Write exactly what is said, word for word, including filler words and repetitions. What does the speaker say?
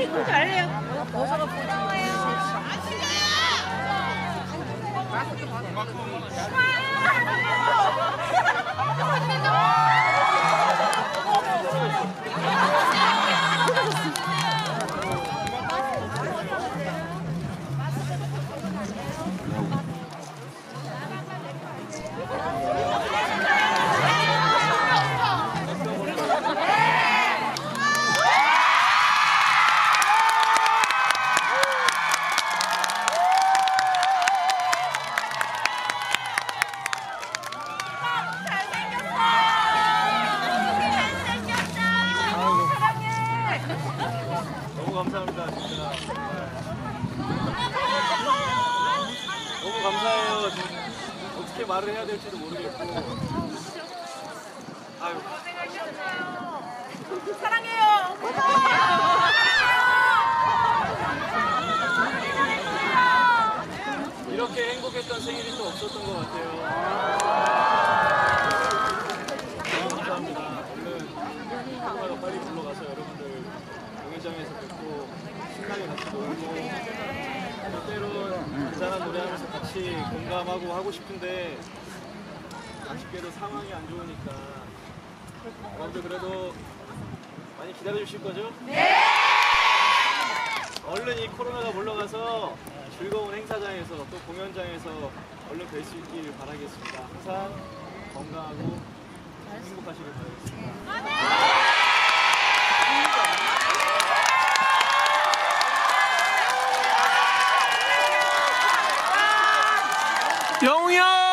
아이고 잘해요. 벗어가 고마워요. 마스크 감사합니다. 진짜 너무 감사해요. 어떻게 말을 해야 될지도 모르겠고. 아유. 사랑해요. 이렇게 행복했던 생일이 또 없었던 것 같아요. 너무 감사합니다. 얼른 코로나가 빨리 물러가서 여러분들 공연장에서 뵙고 신나게 같이 놀고 때론 잔잔한 노래하면서 같이 공감하고 하고 싶은데 아쉽게도 상황이 안 좋으니까 여러분들 그래도 많이 기다려 주실 거죠? 네! 얼른 이 코로나가 물러가서 즐거운 행사장에서 또 공연장에서 얼른 뵐 수 있길 바라겠습니다. 항상 건강하고 행복하시길 바라겠습니다. 영웅이 형!